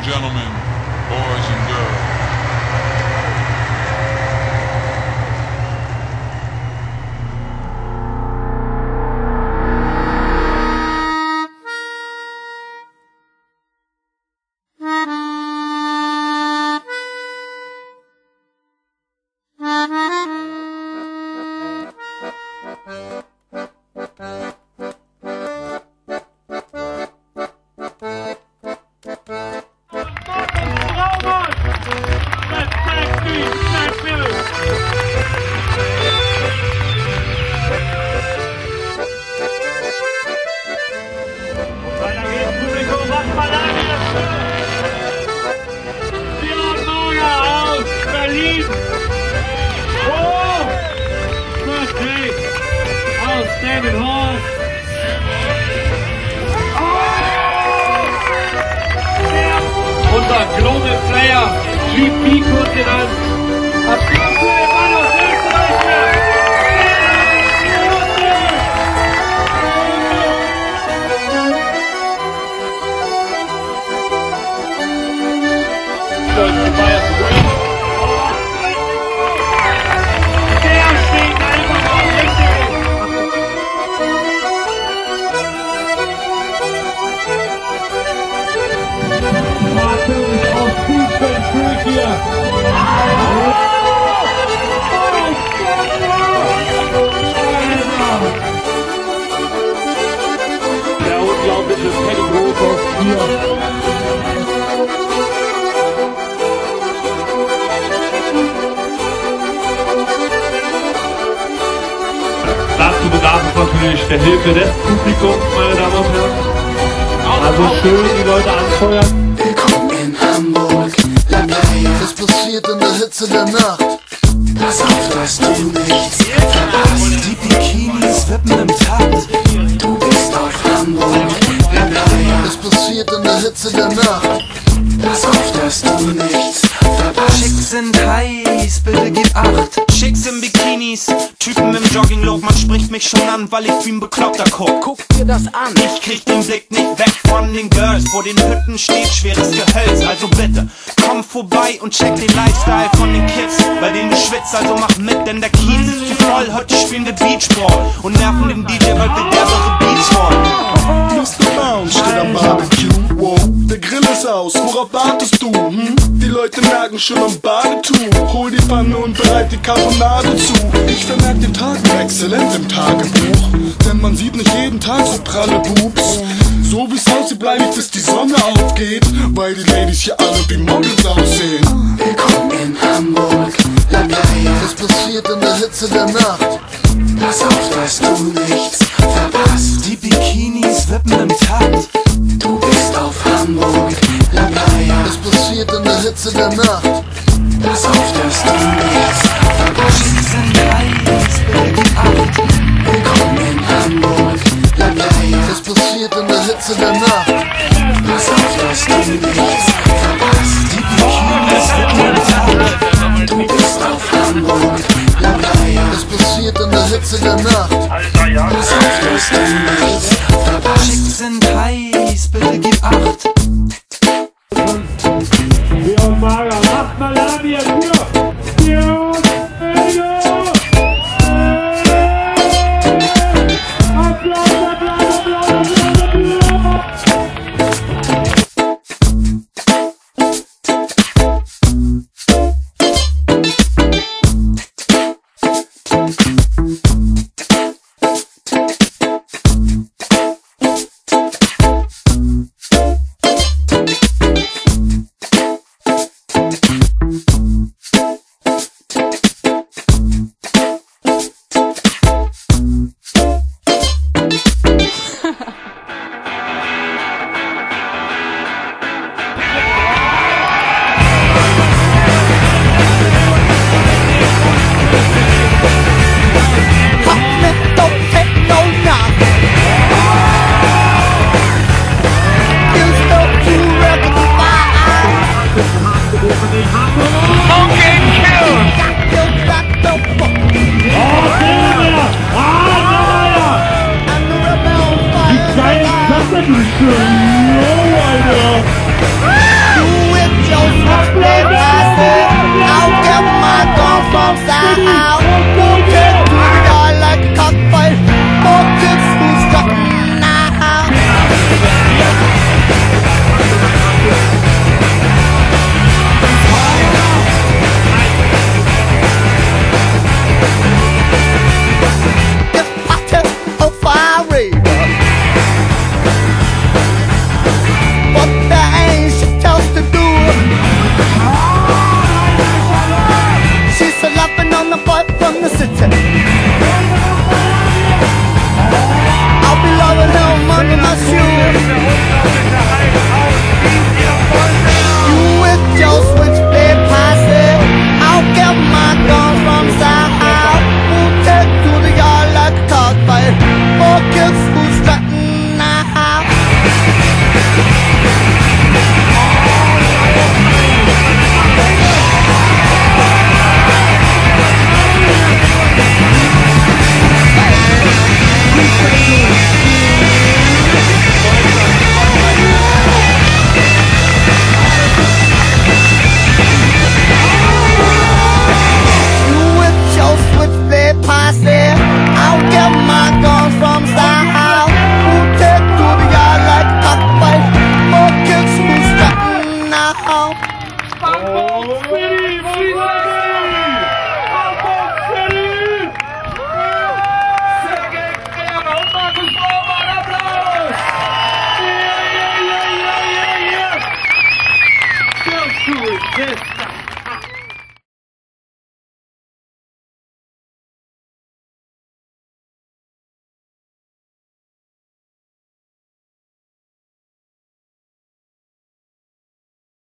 and gentlemen, boys and girls. David Hall. Unser Global Player, GP kurz genannt. Applaus für den Mann aus Österreich! Der unglaubliche Teddy Groß aus Trier. Dazu bedarf es natürlich der Hilfe des Publikums, meine Damen und Herren. Also schön die Leute anfeuern. Willkommen in Hamburg, La Playa. Es passiert in der Hitze der Nacht. Pass auf, dass du nichts verpasst. Die Bikinis wippen im Takt. Du bist auf Hamburg, La Playa. Es passiert in der Hitze der Nacht. Pass auf, dass du nichts verpasst. Chicks sind heiß, bitte gib Acht. Chicks in Bikinis, Typen im Jogginglook. Man spricht mich schon an, weil ich wie ein Bekloppter guck. Guck dir das an. Ich krieg den Blick nicht weg von den Girls. Vor den Hütten steht schweres Gehölz. Also bitte, komm vorbei und check den Lifestyle von den Kids, bei denen du schwitzt, also mach mit, denn der Kiez ist zu voll. Heute spielen wir Beachball und nerven den DJ, weil wir derbere Beats wollen. Mr. Bounce steht am Barbecue, wow, der Grill ist aus, worauf wartest du, Die Leute merken schon am Badetuch, hol die Pfanne und bereit die Carbonade zu. Ich vermerk den Tag exzellent im Tagebuch, denn man sieht nicht jeden Tag so pralle Boobs. So wie's aussieht, bleib ich bis die Sonne aufgeht, weil die Ladies hier alle wie Models aussehen. Willkommen in Hamburg, La Playa. Es passiert in der Hitze der Nacht. Pass auf, dass du nichts verpasst. Die Bikinis wippen im Takt. Du bist auf Hamburg, La Playa. Es passiert in der Hitze der Nacht. Pass auf, dass du nichts verpasst. Chicks sind heiß, bitte gib Acht. Willkommen in Hamburg, La Playa. Es passiert in der Hitze der Nacht. Pass auf, dass du nichts verpasst. Die Bikinis wippen im Takt. Du bist auf Hamburg, La Playa. Es passiert in der Hitze der Nacht. Pass auf, dass du nichts verpasst. Chicks sind heiß, bitte gib Acht. Leon Mager, macht mal an, ihr Tür!